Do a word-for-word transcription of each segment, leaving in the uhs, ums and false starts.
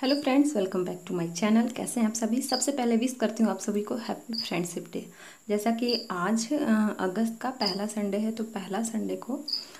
Hello friends, welcome back to my channel. कैसे हैं आप सभी। सबसे पहले विश करती हूँ आप सभी को हैप्पी फ्रेंडशिप डे। जैसा कि आज अ, अगस्त का पहला संडे है, तो पहला संडे को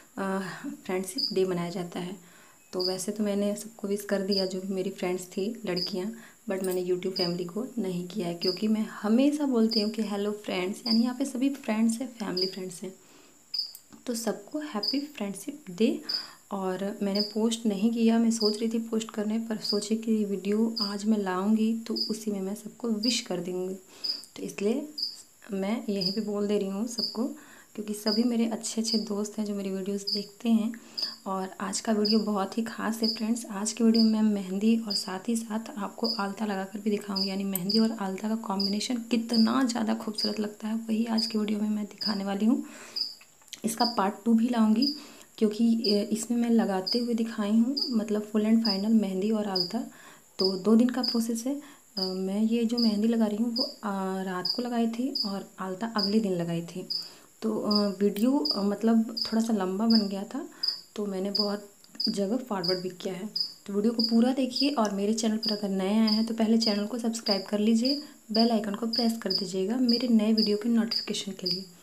फ्रेंडशिप डे मनाया जाता है। तो वैसे तो मैंने सबको विश कर दिया, जो भी मेरी फ्रेंड्स थी लड़कियाँ, बट मैंने यूट्यूब फैमिली को नहीं किया है, क्योंकि मैं हमेशा बोलती हूँ कि हेलो फ्रेंड्स, यानी यहाँ पे सभी फ्रेंड्स हैं, फैमिली फ्रेंड्स हैं, तो सबको हैप्पी फ्रेंडशिप डे। और मैंने पोस्ट नहीं किया, मैं सोच रही थी पोस्ट करने, पर सोची कि वीडियो आज मैं लाऊंगी तो उसी में मैं सबको विश कर दूँगी, तो इसलिए मैं यहीं पे बोल दे रही हूँ सबको, क्योंकि सभी मेरे अच्छे अच्छे दोस्त हैं जो मेरी वीडियोस देखते हैं। और आज का वीडियो बहुत ही ख़ास है फ्रेंड्स। आज के वीडियो में मैं मेहंदी और साथ ही साथ आपको आलता लगा कर भी दिखाऊंगी, यानी मेहंदी और आलता का कॉम्बिनेशन कितना ज़्यादा खूबसूरत लगता है, वही आज के वीडियो में मैं दिखाने वाली हूँ। इसका पार्ट टू भी लाऊंगी, क्योंकि इसमें मैं लगाते हुए दिखाई हूँ, मतलब फुल एंड फाइनल मेहंदी और आलता। तो दो दिन का प्रोसेस है। अ, मैं ये जो मेहंदी लगा रही हूँ वो अ, रात को लगाई थी और आलता अगले दिन लगाई थी। तो अ, वीडियो अ, मतलब थोड़ा सा लंबा बन गया था, तो मैंने बहुत जगह फॉरवर्ड भी किया है। तो वीडियो को पूरा देखिए, और मेरे चैनल पर अगर नए आए हैं तो पहले चैनल को सब्सक्राइब कर लीजिए, बेल आइकन को प्रेस कर दीजिएगा मेरे नए वीडियो के नोटिफिकेशन के लिए।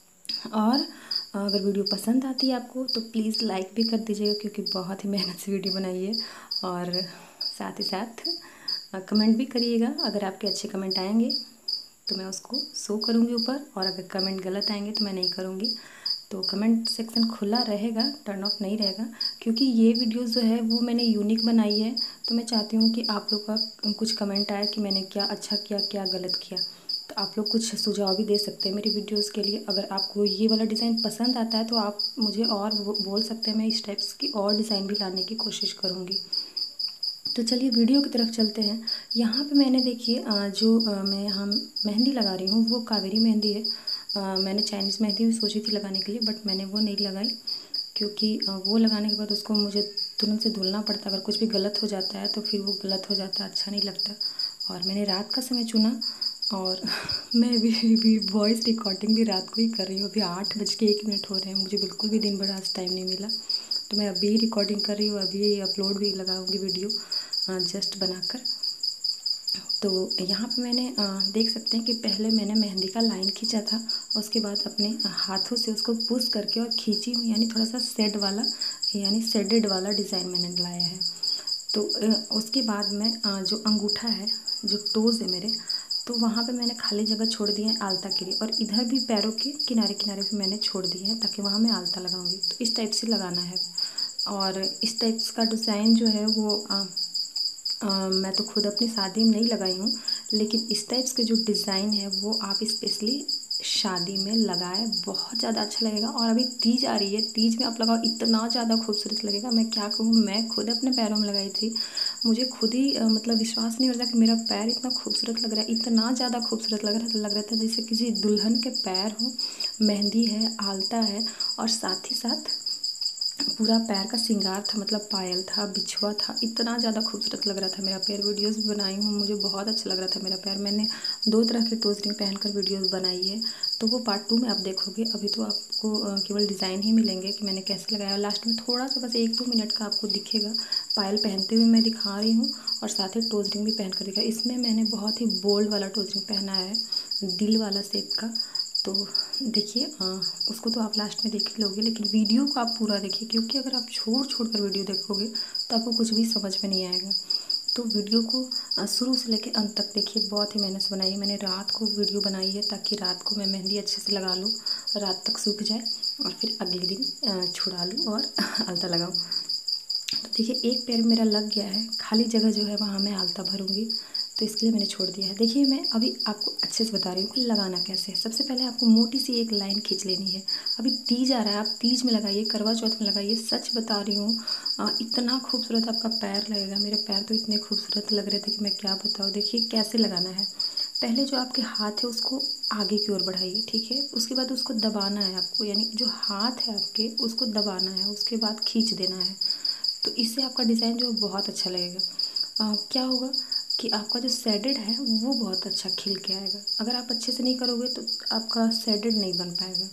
और अगर वीडियो पसंद आती है आपको तो प्लीज़ लाइक भी कर दीजिएगा, क्योंकि बहुत ही मेहनत से वीडियो बनाई है। और साथ ही साथ कमेंट भी करिएगा, अगर आपके अच्छे कमेंट आएंगे तो मैं उसको शो करूँगी ऊपर, और अगर कमेंट गलत आएंगे तो मैं नहीं करूँगी। तो कमेंट सेक्शन खुला रहेगा, टर्न ऑफ नहीं रहेगा, क्योंकि ये वीडियो जो है वो मैंने यूनिक बनाई है। तो मैं चाहती हूँ कि आप लोग का कुछ कमेंट आए कि मैंने क्या अच्छा किया, क्या गलत किया। तो आप लोग कुछ सुझाव भी दे सकते हैं मेरी वीडियोस के लिए। अगर आपको ये वाला डिज़ाइन पसंद आता है तो आप मुझे और बोल सकते हैं, मैं इस टाइप्स की और डिज़ाइन भी लाने की कोशिश करूँगी। तो चलिए वीडियो की तरफ चलते हैं। यहाँ पे मैंने देखिए जो मैं यहाँ मेहंदी लगा रही हूँ वो कावेरी मेहंदी है। आ, मैंने चाइनीज़ मेहंदी भी सोची थी लगाने के लिए, बट मैंने वो नहीं लगाई, क्योंकि वो लगाने के बाद उसको मुझे तुरंत से धुलना पड़ता। अगर कुछ भी गलत हो जाता है तो फिर वो गलत हो जाता है, अच्छा नहीं लगता। और मैंने रात का समय चुना, और मैं भी भी वॉइस रिकॉर्डिंग भी रात को ही कर रही हूँ। अभी आठ बज के एक मिनट हो रहे हैं, मुझे बिल्कुल भी दिन भर आज टाइम नहीं मिला, तो मैं अभी रिकॉर्डिंग कर रही हूँ, अभी अपलोड भी लगाऊंगी वीडियो जस्ट बनाकर। तो यहाँ पे मैंने देख सकते हैं कि पहले मैंने मेहंदी का लाइन खींचा था, उसके बाद अपने हाथों से उसको पुश करके और खींची हूँ, यानी थोड़ा सा शेड वाला, यानी शेडेड वाला डिज़ाइन मैंने लाया है। तो उसके बाद में जो अंगूठा है, जो टोज़ है मेरे, तो वहाँ पे मैंने खाली जगह छोड़ दी है आलता के लिए, और इधर भी पैरों के किनारे किनारे पे मैंने छोड़ दिए हैं, ताकि वहाँ मैं आलता लगाऊंगी। तो इस टाइप से लगाना है, और इस टाइप्स का डिज़ाइन जो है वो आ, आ, मैं तो खुद अपनी शादी में नहीं लगाई हूँ, लेकिन इस टाइप्स के जो डिज़ाइन है वो आप स्पेशली शादी में लगाए, बहुत ज़्यादा अच्छा लगेगा। और अभी तीज आ रही है, तीज में आप लगाओ, इतना ज़्यादा खूबसूरत लगेगा। मैं क्या कहूँ, मैं खुद अपने पैरों में लगाई थी, मुझे खुद ही आ, मतलब विश्वास नहीं हो रहा कि मेरा पैर इतना खूबसूरत लग रहा है, इतना ज़्यादा खूबसूरत लग रहा था लग रहा था जैसे किसी दुल्हन के पैर हो। मेहंदी है, आलता है, और साथ ही साथ पूरा पैर का श्रृंगार था, मतलब पायल था, बिछुआ था, इतना ज़्यादा खूबसूरत लग रहा था मेरा पैर। वीडियोस भी बनाई हूँ, मुझे बहुत अच्छा लग रहा था मेरा पैर। मैंने दो तरह के टोज रिंग पहनकर वीडियोस बनाई है, तो वो पार्ट टू में आप देखोगे। अभी तो आपको केवल डिज़ाइन ही मिलेंगे कि मैंने कैसे लगाया। लास्ट में थोड़ा सा बस एक दो मिनट का आपको दिखेगा, पायल पहनते हुए मैं दिखा रही हूँ, और साथ ही टोज रिंग भी पहन कर दिखा। इसमें मैंने बहुत ही बोल्ड वाला टोज रिंग पहना है, दिल वाला शेप का। तो देखिए, उसको तो आप लास्ट में देख ही लोगे, लेकिन वीडियो को आप पूरा देखिए, क्योंकि अगर आप छोड़ छोड़ कर वीडियो देखोगे तो आपको कुछ भी समझ में नहीं आएगा। तो वीडियो को शुरू से लेकर अंत तक देखिए, बहुत ही मेहनत से बनाई है मैंने। रात को वीडियो बनाई है ताकि रात को मैं मेहंदी अच्छे से लगा लूँ, रात तक सूख जाए, और फिर अगले दिन छुड़ा लूँ और आलता लगाऊँ। तो देखिए, एक पैर मेरा लग गया है, खाली जगह जो है वहाँ मैं आलता भरूँगी, तो इसके लिए मैंने छोड़ दिया है। देखिए, मैं अभी आपको अच्छे से बता रही हूँ कि लगाना कैसे है। सबसे पहले आपको मोटी सी एक लाइन खींच लेनी है। अभी तीज आ रहा है, आप तीज में लगाइए, करवा चौथ में लगाइए, सच बता रही हूँ, इतना खूबसूरत आपका पैर लगेगा। मेरे पैर तो इतने खूबसूरत लग रहे थे कि मैं क्या बताऊँ। देखिए कैसे लगाना है। पहले जो आपके हाथ है उसको आगे की ओर बढ़ाइए, ठीक है। उसके बाद उसको दबाना है आपको, यानी जो हाथ है आपके उसको दबाना है, उसके बाद खींच देना है। तो इससे आपका डिज़ाइन जो बहुत अच्छा लगेगा। आ, क्या होगा कि आपका जो शेडेड है वो बहुत अच्छा खिल के आएगा। अगर आप अच्छे से नहीं करोगे तो आपका शेडेड नहीं बन पाएगा।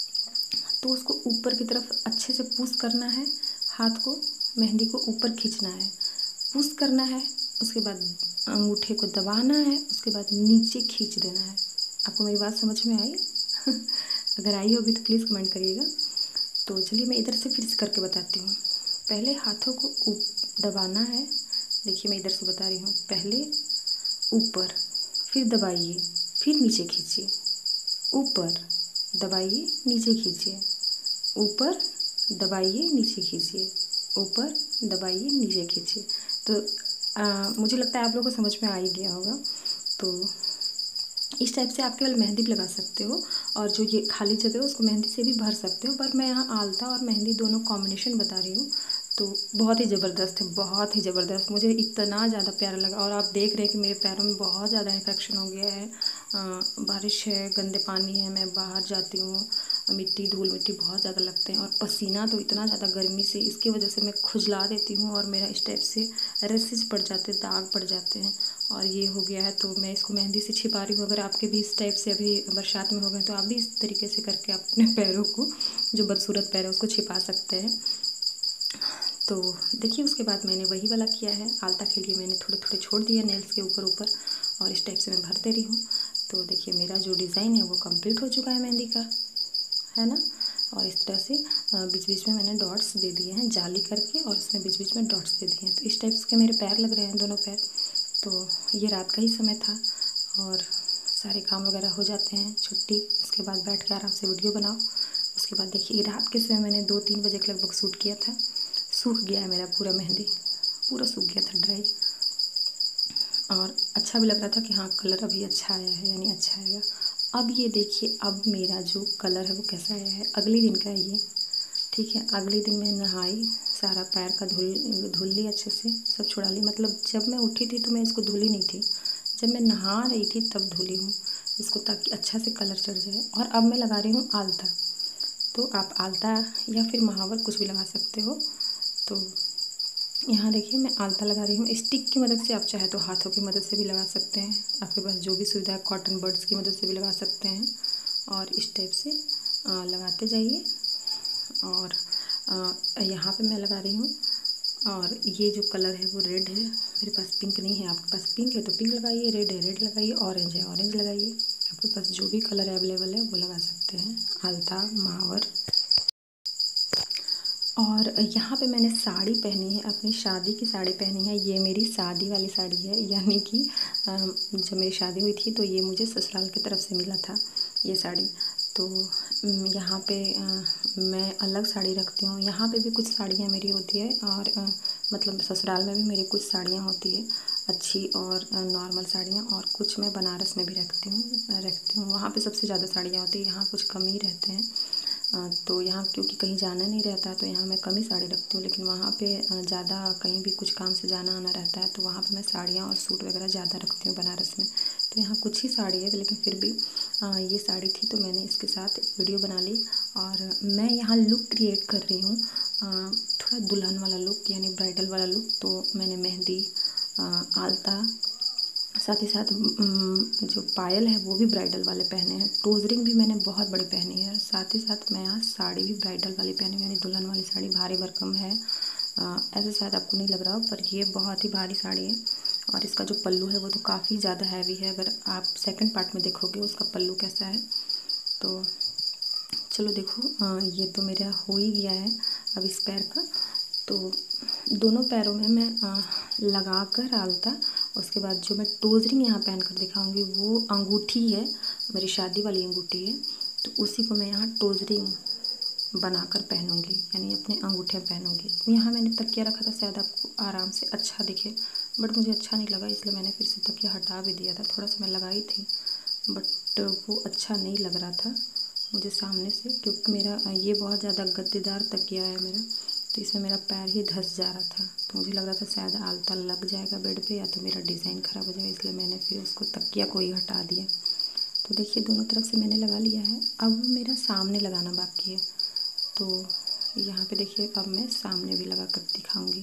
तो उसको ऊपर की तरफ अच्छे से पुश करना है, हाथ को, मेहंदी को ऊपर खींचना है, पुश करना है, उसके बाद अंगूठे को दबाना है, उसके बाद नीचे खींच देना है। आपको मेरी बात समझ में आई? अगर आई होगी तो प्लीज़ कमेंट करिएगा। तो चलिए मैं इधर से फिर से करके बताती हूँ। पहले हाथों को ऊपर दबाना है। देखिए मैं इधर से बता रही हूँ। पहले ऊपर, फिर दबाइए, फिर नीचे खींचिए, ऊपर दबाइए, नीचे खींचिए, ऊपर दबाइए, नीचे खींचिए, ऊपर दबाइए, नीचे खींचिए। तो आ, मुझे लगता है आप लोगों को समझ में आ ही गया होगा। तो इस टाइप से आप केवल मेहंदी भी लगा सकते हो, और जो ये खाली जगह है उसको मेहंदी से भी भर सकते हो। पर मैं यहाँ आलता और मेहंदी दोनों कॉम्बिनेशन बता रही हूँ। तो बहुत ही ज़बरदस्त है, बहुत ही ज़बरदस्त, मुझे इतना ज़्यादा प्यारा लगा। और आप देख रहे हैं कि मेरे पैरों में बहुत ज़्यादा इन्फेक्शन हो गया है। आ, बारिश है, गंदे पानी है, मैं बाहर जाती हूँ, मिट्टी धूल मिट्टी बहुत ज़्यादा लगते हैं, और पसीना तो इतना ज़्यादा गर्मी से, इसकी वजह से मैं खुजला देती हूँ और मेरा इस टाइप से रेसेस पड़ जाते हैं, दाग पड़ जाते हैं। और ये हो गया है तो मैं इसको मेहंदी से छिपा रही हूँ। अगर आपके भी इस टाइप से अभी बरसात में हो गए तो आप भी इस तरीके से करके अपने पैरों को, जो बदसूरत पैर है, उसको छिपा सकते हैं। तो देखिए उसके बाद मैंने वही वाला किया है। आलता के लिए मैंने थोड़े थोड़े छोड़ दिया नेल्स के ऊपर ऊपर, और इस टाइप से मैं भर दे रही हूँ। तो देखिए मेरा जो डिज़ाइन है वो कंप्लीट हो चुका है मेहंदी का, है ना। और इस तरह से बीच बीच में मैंने डॉट्स दे दिए हैं जाली करके, और इसमें बीच बीच में डॉट्स दे दिए हैं। तो इस टाइप के मेरे पैर लग रहे हैं, दोनों पैर। तो ये रात का ही समय था और सारे काम वगैरह हो जाते हैं, छुट्टी, उसके बाद बैठ के आराम से वीडियो बनाओ। उसके बाद देखिए रात के समय मैंने दो तीन बजे के लगभग शूट किया था। सूख गया है मेरा पूरा मेहंदी, पूरा सूख गया था ड्राई, और अच्छा भी लग रहा था कि हाँ कलर अभी अच्छा आया है, यानी अच्छा आएगा। अब ये देखिए अब मेरा जो कलर है वो कैसा आया है। अगले दिन का है ये, ठीक है। अगले दिन मैं नहाई, सारा पैर का धुल धुल ली, अच्छे से सब छुड़ा ली। मतलब जब मैं उठी थी तो मैं इसको धुली नहीं थी, जब मैं नहा रही थी तब धुली हूँ इसको, ताकि अच्छा से कलर चढ़ जाए। और अब मैं लगा रही हूँ आलता। तो आप आलता या फिर महावर कुछ भी लगा सकते हो। तो यहाँ देखिए मैं आलता लगा रही हूँ स्टिक की मदद से, आप चाहे तो हाथों की मदद से भी लगा सकते हैं, आपके पास जो भी सुविधा है, कॉटन बड्स की मदद से भी लगा सकते हैं। और इस टाइप से लगाते जाइए। और यहाँ पे मैं लगा रही हूँ, और ये जो कलर है वो रेड है, मेरे पास पिंक नहीं है। आपके पास पिंक है तो पिंक लगाइए, रेड है रेड लगाइए, ऑरेंज है ऑरेंज लगाइए। आपके पास जो भी कलर अवेलेबल है वो लगा सकते हैं, आलता, महावर। और यहाँ पे मैंने साड़ी पहनी है, अपनी शादी की साड़ी पहनी है। ये मेरी शादी वाली साड़ी है, यानी कि जब मेरी शादी हुई थी तो ये मुझे ससुराल की तरफ से मिला था ये साड़ी। तो यहाँ पे मैं अलग साड़ी रखती हूँ। यहाँ पे भी कुछ साड़ियाँ मेरी होती है, और मतलब ससुराल में भी मेरी कुछ साड़ियाँ होती है अच्छी और नॉर्मल साड़ियाँ, और कुछ मैं बनारस में भी रखती हूँ रखती हूँ वहाँ पे सबसे ज़्यादा साड़ियाँ होती है, यहाँ कुछ कम ही रहते हैं। तो यहाँ क्योंकि कहीं जाना नहीं रहता तो यहाँ मैं कम ही साड़ी रखती हूँ, लेकिन वहाँ पे ज़्यादा कहीं भी कुछ काम से जाना आना रहता है तो वहाँ पे मैं साड़ियाँ और सूट वगैरह ज़्यादा रखती हूँ बनारस में। तो यहाँ कुछ ही साड़ी है, लेकिन फिर भी ये साड़ी थी तो मैंने इसके साथ एक वीडियो बना ली। और मैं यहाँ लुक क्रिएट कर रही हूँ, थोड़ा दुल्हन वाला लुक, यानी ब्राइडल वाला लुक। तो मैंने मेहंदी, आलता, साथ ही साथ जो पायल है वो भी ब्राइडल वाले पहने हैं, टोजरिंग भी मैंने बहुत बड़ी पहनी है। साथ ही साथ मैं यहाँ साड़ी भी ब्राइडल वाली पहनी हुई, यानी दुल्हन वाली साड़ी, भारी भरकम है। ऐसे शायद आपको नहीं लग रहा हो, पर ये बहुत ही भारी साड़ी है। और इसका जो पल्लू है वो तो काफ़ी ज़्यादा हैवी है, अगर आप सेकंड पार्ट में देखोगे उसका पल्लू कैसा है। तो चलो देखो, ये तो मेरा हो ही गया है अब इस पैर का। तो दोनों पैरों में मैं लगा कर आलता, उसके बाद जो मैं टोजरिंग यहाँ पहन कर दिखाऊंगी वो अंगूठी है, मेरी शादी वाली अंगूठी है। तो उसी को मैं यहाँ टोजरिंग बनाकर पहनूंगी, यानी अपने अंगूठे पहनूंगी। यहाँ मैंने तकिया रखा था, शायद आपको आराम से अच्छा दिखे, बट मुझे अच्छा नहीं लगा, इसलिए मैंने फिर से तकिया हटा भी दिया था। थोड़ा सा मैं लगाई थी बट वो अच्छा नहीं लग रहा था मुझे सामने से, क्योंकि मेरा ये बहुत ज़्यादा गद्देदार तकिया है मेरा, तो इसमें मेरा पैर ही धंस जा रहा था। तो मुझे लग रहा था शायद आलता लग जाएगा बेड पे, या तो मेरा डिज़ाइन ख़राब हो जाएगा, इसलिए मैंने फिर उसको तकिया को ही हटा दिया। तो देखिए दोनों तरफ से मैंने लगा लिया है, अब मेरा सामने लगाना बाकी है। तो यहाँ पे देखिए अब मैं सामने भी लगा कर दिखाऊँगी।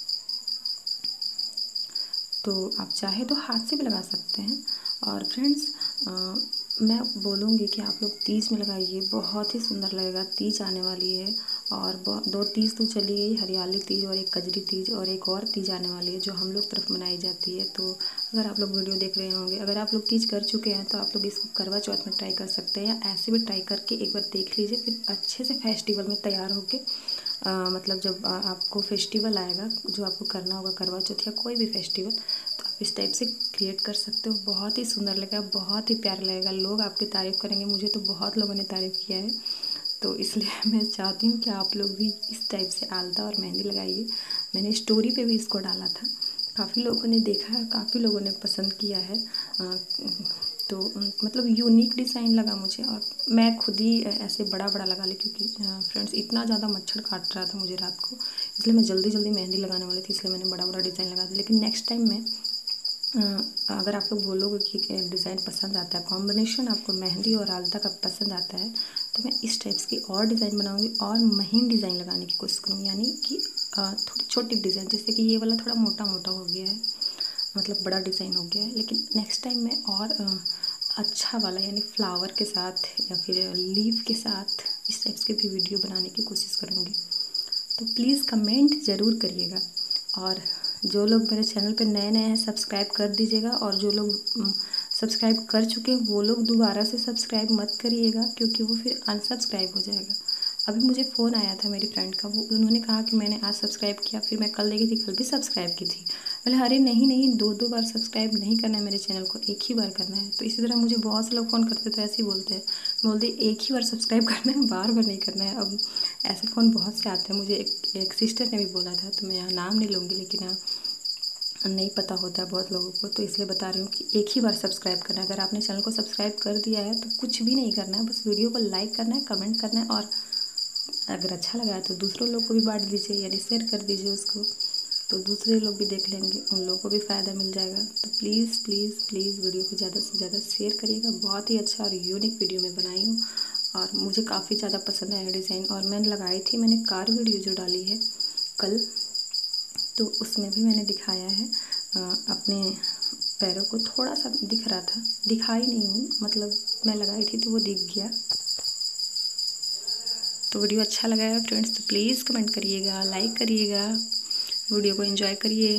तो आप चाहे तो हाथ से भी लगा सकते हैं। और फ्रेंड्स, मैं बोलूँगी कि आप लोग तीज में लगाइए, बहुत ही सुंदर लगेगा। तीज आने वाली है और दो तीज तो चली गई, हरियाली तीज और एक कजरी तीज, और एक और तीज आने वाली है जो हम लोग तरफ मनाई जाती है। तो अगर आप लोग वीडियो देख रहे होंगे, अगर आप लोग तीज कर चुके हैं तो आप लोग इसको करवा चौथ में ट्राई कर सकते हैं, या ऐसे भी ट्राई करके एक बार देख लीजिए, फिर अच्छे से फेस्टिवल में तैयार होके आ, मतलब जब आ, आपको फेस्टिवल आएगा जो आपको करना होगा करवा चौथ या कोई भी फेस्टिवल, तो आप इस टाइप से क्रिएट कर सकते हो। बहुत ही सुंदर लगेगा, बहुत ही प्यारा लगेगा, लोग आपकी तारीफ़ करेंगे। मुझे तो बहुत लोगों ने तारीफ़ किया है, तो इसलिए मैं चाहती हूँ कि आप लोग भी इस टाइप से आलता और मेहंदी लगाइए। मैंने स्टोरी पे भी इसको डाला था, काफ़ी लोगों ने देखा है, काफ़ी लोगों ने पसंद किया है। आ, तो मतलब यूनिक डिज़ाइन लगा मुझे, और मैं खुद ही ऐसे बड़ा बड़ा लगा ली, क्योंकि फ्रेंड्स इतना ज़्यादा मच्छर काट रहा था मुझे रात को, इसलिए मैं जल्दी जल्दी मेहंदी लगाने वाली थी, इसलिए मैंने बड़ा बड़ा डिज़ाइन लगा दिया। लेकिन नेक्स्ट टाइम में अगर आप लोग बोलोगे कि डिज़ाइन पसंद आता है, कॉम्बिनेशन आपको मेहंदी और आलता का पसंद आता है, तो मैं इस टाइप्स की और डिज़ाइन बनाऊंगी और महीन डिज़ाइन लगाने की कोशिश करूँगी, यानी कि थोड़ी छोटी डिज़ाइन, जैसे कि ये वाला थोड़ा मोटा मोटा हो गया है, मतलब बड़ा डिज़ाइन हो गया है। लेकिन नेक्स्ट टाइम मैं और अच्छा वाला, यानी फ्लावर के साथ या फिर लीफ के साथ इस टाइप्स के भी वीडियो बनाने की कोशिश करूँगी। तो प्लीज़ कमेंट ज़रूर करिएगा, और जो लोग मेरे चैनल पे नए नए हैं सब्सक्राइब कर दीजिएगा, और जो लोग सब्सक्राइब कर चुके हैं वो लोग दोबारा से सब्सक्राइब मत करिएगा, क्योंकि वो फिर अनसब्सक्राइब हो जाएगा। अभी मुझे फ़ोन आया था मेरी फ्रेंड का, वो उन्होंने कहा कि मैंने आज सब्सक्राइब किया, फिर मैं कल देखी थी, कल भी सब्सक्राइब की थी। बोले अरे नहीं नहीं, दो दो बार सब्सक्राइब नहीं करना है मेरे चैनल को, एक ही बार करना है। तो इसी तरह मुझे बहुत से लोग फ़ोन करते तो ऐसे ही बोलते हैं, बोलते एक ही बार सब्सक्राइब करना है, बार बार नहीं करना है। अब ऐसे फ़ोन बहुत से आते हैं, मुझे एक, एक सिस्टर ने भी बोला था, तो मैं यहाँ नाम नहीं लूँगी, लेकिन नहीं पता होता है बहुत लोगों को, तो इसलिए बता रही हूँ कि एक ही बार सब्सक्राइब करना है। अगर आपने चैनल को सब्सक्राइब कर दिया है तो कुछ भी नहीं करना है, बस वीडियो को लाइक करना है, कमेंट करना है, और अगर अच्छा लगा है तो दूसरों लोग को भी बांट दीजिए, यानी शेयर कर दीजिए उसको, तो दूसरे लोग भी देख लेंगे, उन लोगों को भी फ़ायदा मिल जाएगा। तो प्लीज़ प्लीज़ प्लीज़ वीडियो को ज़्यादा से ज़्यादा शेयर करिएगा। बहुत ही अच्छा और यूनिक वीडियो मैं बनाई हूँ, और मुझे काफ़ी ज़्यादा पसंद आया डिज़ाइन, और मैंने लगाई थी, मैंने कार वीडियो जो डाली है कल, तो उसमें भी मैंने दिखाया है अपने पैरों को, थोड़ा सा दिख रहा था, दिखाई नहीं हूँ, मतलब मैं लगाई थी तो वो दिख गया। तो वीडियो अच्छा लगा है फ्रेंड्स तो प्लीज़ कमेंट करिएगा, लाइक करिएगा, वीडियो को एंजॉय करिए।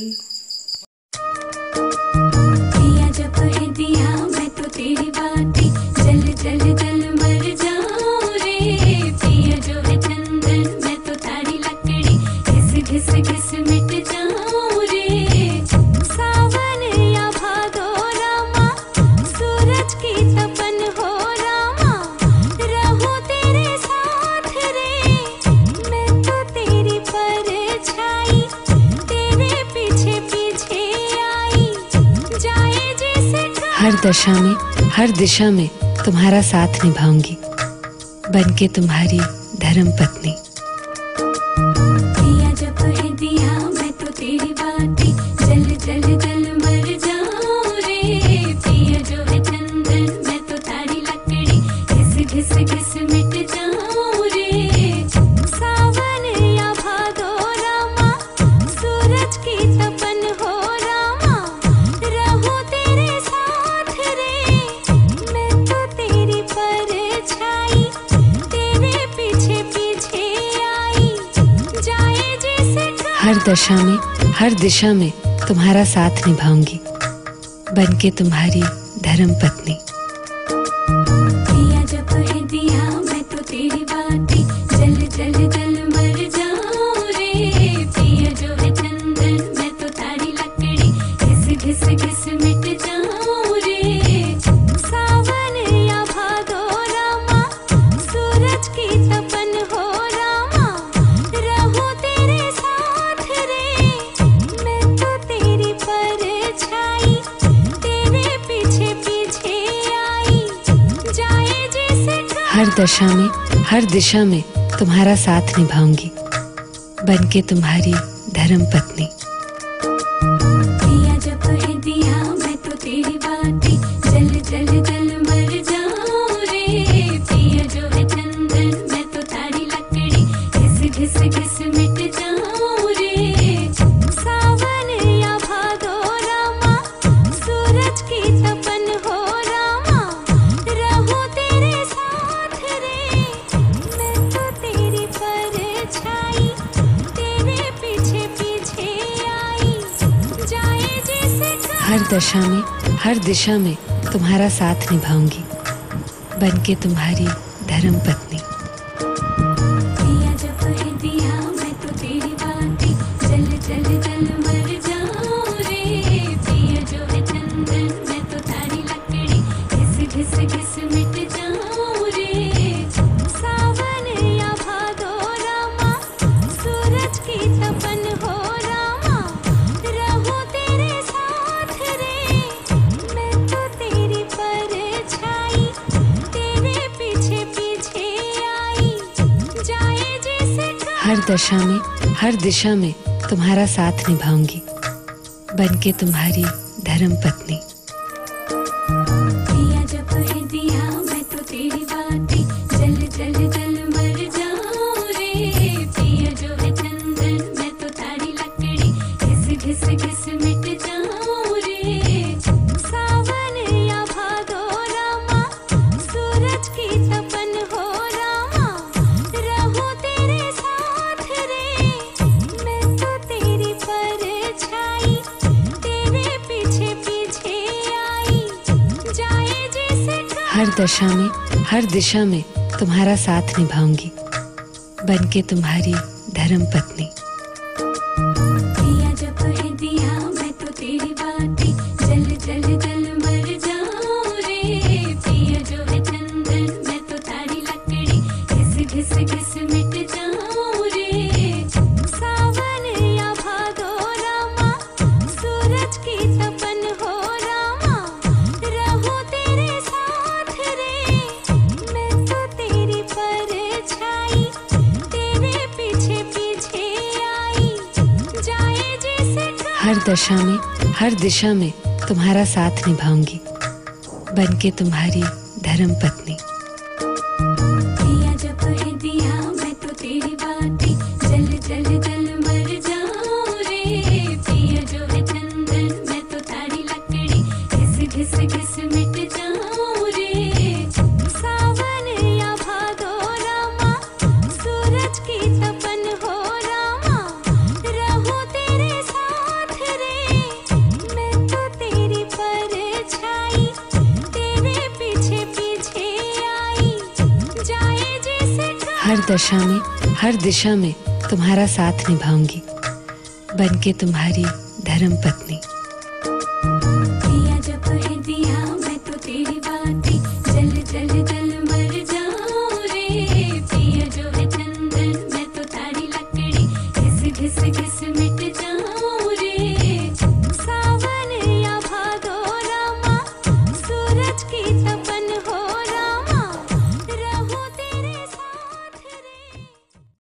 दिया जब है दिया मैं तो तेरी बातें जल जल जल मर जाऊं रे, पिया जो है चंदन मैं तो तारी लकड़ी घिस घिस घिस मिट जाऊं रे। सावन या भादो रामा सूरज की तपन हो रामा, रहूं तेरे साथ रे, मैं तो तेरी परछाई तेरे पीछे पीछे आई, जाए जैसे हर दशा में हर दिशा में तुम्हारा साथ निभाऊंगी, बनके तुम्हारी धर्म पत्नी। दिया जब है दिया मैं तो तेरी बातें जल जल जल मर जाऊं रे, पिया जो है चंदन मैं तो तारी लकड़ी घिस घिस घिस मिट जाऊं रे। सावन या भादो रामा सूरज की तपन हो रामा, रहूं तेरे साथ रे, मैं तो तेरी परछाई तेरे पीछे पीछे आई, जाए जैसे हर दशा में हर दिशा में तुम्हारा साथ निभाऊंगी, बनके तुम्हारी धर्म पत्नी। दिया जब है दिया मैं तो तेरी बातें जल जल जल मर जाऊं रे, पिया जो है चंदन मैं तो तारी लकड़ी घिस घिस घिस मिट जाऊं रे। सावन या भादो रामा सूरज की तपन हो रामा, रहूं तेरे साथ रे, मैं तो तेरी परछाई तेरे पीछे पीछे आई, जाए जैसे हर दशा में हर दिशा में तुम्हारा साथ निभाऊंगी, बनके तुम्हारी धर्म पत्नी। दिया जब है दिया मैं तो तेरी बातें जल जल जल मर जाऊं रे, पिया जो है चंदन मैं तो तारी लकड़ी घिस घिस घिस मिट जाऊं रे। सावन या भादो रामा सूरज की तपन हो रामा, रहूं तेरे साथ रे, मैं तो तेरी परछाई परछाई तेरे पीछे पीछे आई जाए जैसे हर दशा में, हर दिशा में तुम्हारा साथ निभाऊंगी, बन के तुम्हारी धर्म पत्नी। दिया जो तुहे दिया मैं तो तेरी बातें जल जल जल मर जाऊं रे। पिया जो है चंदन मैं तो तारी लकड़ी घिस घिस घिस मिट जाऊं रे। सावन या भादो रामा सूरज की तपन हो रामा रहूं तेरे साथ रे। मैं तो तेरी परछाई तेरे पीछे पीछे आई जाए जैसे हर दशा में, हर दिशा में तुम्हारा साथ निभाऊंगी, बन के तुम्हारी धर्म पत्नी। दिया जो तुहे दिया मैं तो तेरी बातें जल जल जल मर जाऊं रे। पिया जो है चंदन मैं तो तारी लकड़ी घिस घिस घिस मिट जाऊं रे। सावन या भादो रामा सूरज की तपन हो रामा रहूं तेरे साथ रे। मैं तो तेरी परछाई तेरे पीछे पीछे आई जाए जैसे हर दशा में, हर दिशा में तुम्हारा साथ निभाऊंगी, बन के तुम्हारी धर्म पत्नी। दिया जो तुहे दिया मैं तो तेरी बातें जल जल जल मर जाऊं रे। पिया जो है चंदन मैं तो तारी लकड़ी घिस घिस घिस मिट जाऊं रे। सावन या भादो रामा सूरज की तपन हो रामा रहूं तेरे साथ रे। मैं तो तेरी परछाई तेरे पीछे पीछे आई जाए जैसे हर दशा में, हर दिशा में तुम्हारा साथ निभाऊंगी, बन के तुम्हारी धर्म पत्नी। दिया जो तुहे दिया मैं तो तेरी बातें जल जल जल मर जाऊं रे। पिया जो है चंदन मैं तो तारी लकड़ी घिस घिस घिस मिट जाऊं रे। सावन या भादो रामा सूरज की तपन हो रामा रहूं तेरे साथ रे। मैं तो तेरी परछाई तेरे पीछे पीछे आई जाए जैसे हर दशा में, हर दिशा में तुम्हारा साथ निभाऊंगी, बन के तुम्हारी धर्म पत्नी। दिया जो तुहे दिया मैं तो तेरी बातें जल जल जल मर जाऊं रे। पिया जो है चंदन मैं तो तारी लकड़ी घिस घिस घिस मिट